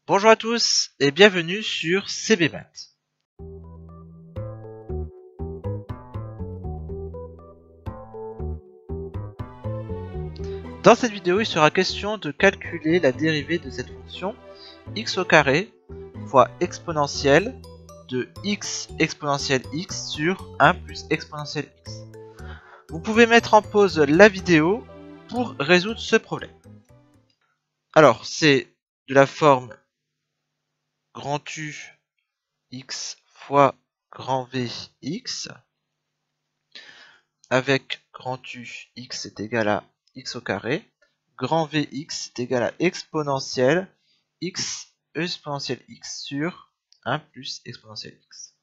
Bonjour à tous et bienvenue sur CBMath. Dans cette vidéo, il sera question de calculer la dérivée de cette fonction x au carré fois exponentielle de x exponentielle x sur 1 plus exponentielle x. Vous pouvez mettre en pause la vidéo pour résoudre ce problème. Alors, c'est de la forme grand U x fois grand V x avec grand U x est égal à x au carré, grand Vx est égal à exponentielle x exponentielle x sur 1 plus exponentielle x.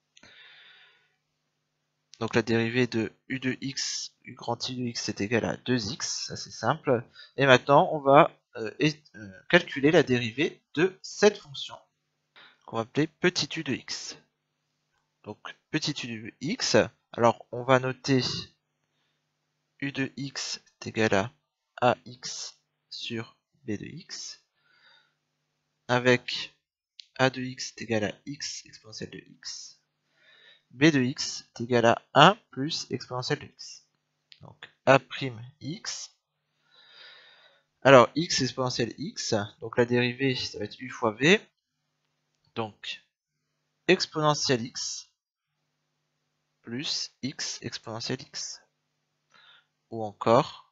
Donc la dérivée de u de x, u grand I de x est égal à 2x, ça c'est simple. Et maintenant on va calculer la dérivée de cette fonction qu'on va appeler petit u de x. Donc petit u de x, alors on va noter u de x est égal à ax sur b de x, avec a de x est égal à x exponentielle de x, b de x est égal à 1 plus exponentielle de x. Donc a' x, alors x exponentielle x, donc la dérivée ça va être u fois v, donc exponentielle x plus x exponentielle x, ou encore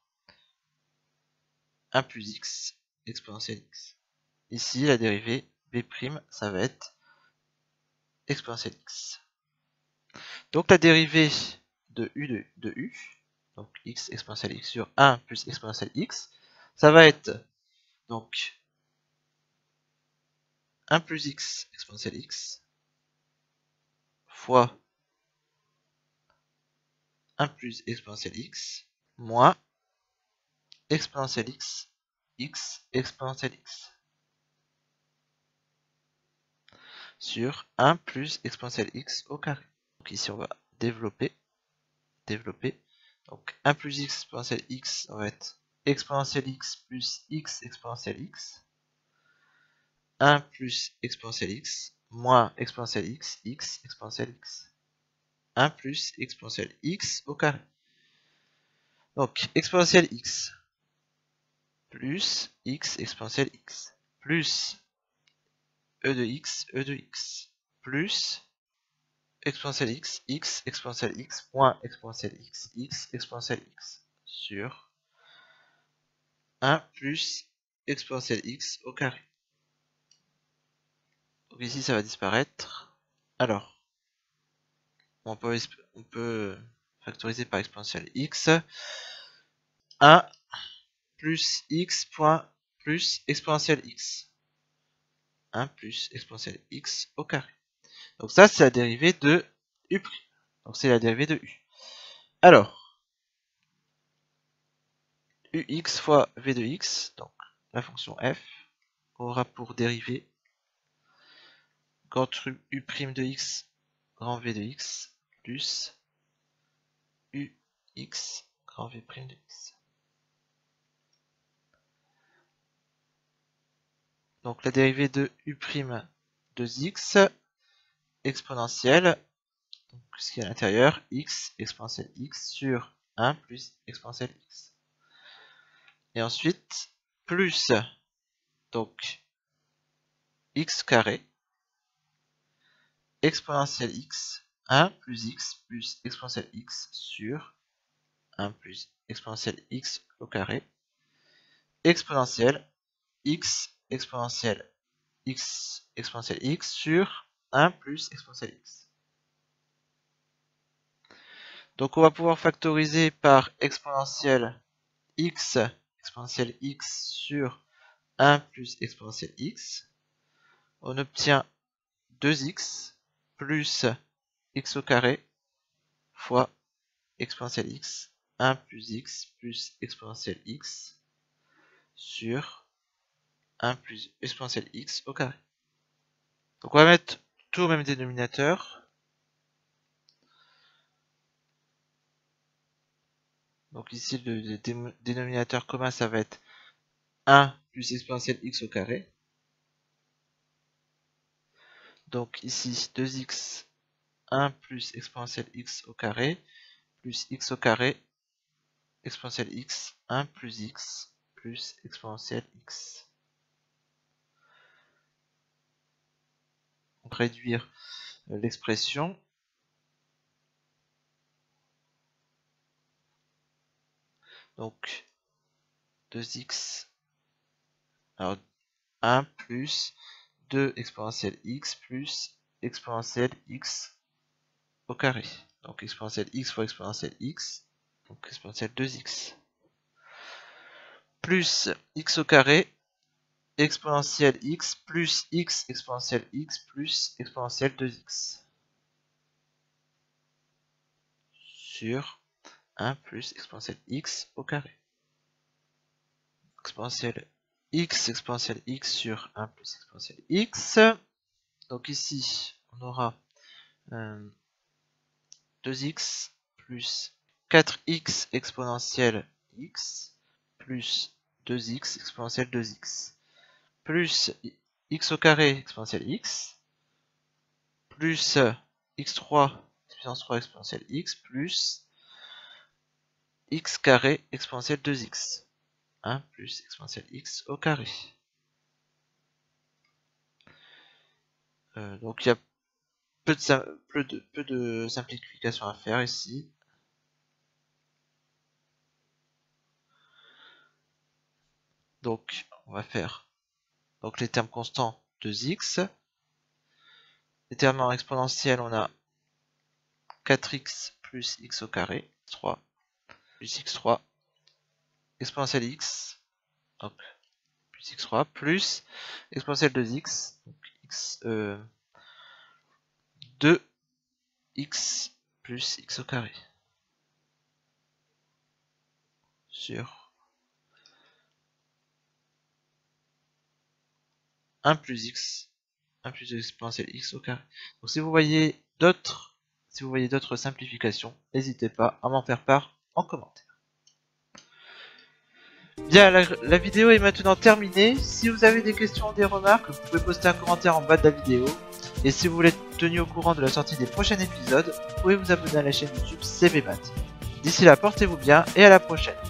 1 plus x exponentielle x. Ici la dérivée b', ça va être exponentielle x. Donc la dérivée de u, donc x exponentielle x sur 1 plus exponentielle x, ça va être donc 1 plus x exponentielle x fois 1 plus exponentielle x moins exponentielle x, x exponentielle x sur 1 plus exponentielle x au carré. Donc ici on va développer. Donc 1 plus x exponentielle x, ça va être exponentielle x plus x exponentielle x. 1 plus exponentielle x moins exponentielle x, x exponentielle x. 1 plus exponentielle x au carré. Donc exponentielle x plus x exponentielle x plus e de x plus exponentielle x, x exponentielle x moins exponentielle x, x exponentielle x sur 1 plus exponentielle x au carré. Donc ici ça va disparaître. Alors, on peut factoriser par exponentielle x. 1 plus x point plus exponentielle x. 1 plus exponentielle x au carré. Donc ça, c'est la dérivée de u'. Donc c'est la dérivée de u. Alors, ux fois v de x, donc la fonction f, aura pour dérivée grand u' de x, grand v de x, plus ux grand v' de x. Donc la dérivée de u' de x exponentielle, donc ce qui est à l'intérieur, x exponentielle x sur 1 plus exponentielle x. Et ensuite, plus, donc, x carré, exponentielle x, 1 plus exponentielle x sur 1 plus exponentielle x au carré, exponentielle x exponentielle x sur 1 plus exponentielle x. Donc on va pouvoir factoriser par exponentielle x sur 1 plus exponentielle x. On obtient 2x plus x au carré fois exponentielle x, 1 plus exponentielle x sur 1 plus exponentielle x au carré. Donc on va mettre tout au même dénominateur. Donc ici le dénominateur commun ça va être 1 plus exponentielle x au carré Donc ici 2x 1 plus exponentielle x au carré plus x au carré exponentielle x 1 plus x plus exponentielle x. Donc réduire l'expression. Donc 2x, alors 1 plus 2 exponentielle x plus exponentielle x au carré. Donc exponentielle x fois exponentielle x, donc exponentielle 2x. Plus x au carré, exponentielle x plus x exponentielle x plus exponentielle 2x. Sur 1 plus exponentielle x au carré. Exponentielle x sur 1 plus exponentielle x. Donc ici, on aura 2x plus 4x exponentielle x plus 2x exponentielle 2x plus x au carré exponentielle x plus x3 puissance 3 exponentielle x plus x carré exponentielle 2x. 1 plus exponentielle x au carré. Donc il y a peu de simplification à faire ici. Donc on va faire donc les termes constants 2x. Les termes en exponentiel, on a 4x plus x au carré, 3 plus x3 exponentielle x, donc plus x3 plus exponentielle 2x, donc x 2x plus x au carré sur 1 plus x, 1 plus exponentielle x au carré. Donc si vous voyez d'autres simplifications, n'hésitez pas à m'en faire part en commentaire. Bien, la vidéo est maintenant terminée. Si vous avez des questions ou des remarques, vous pouvez poster un commentaire en bas de la vidéo. Et si vous voulez être tenu au courant de la sortie des prochains épisodes, vous pouvez vous abonner à la chaîne YouTube CVMath. D'ici là, portez-vous bien et à la prochaine.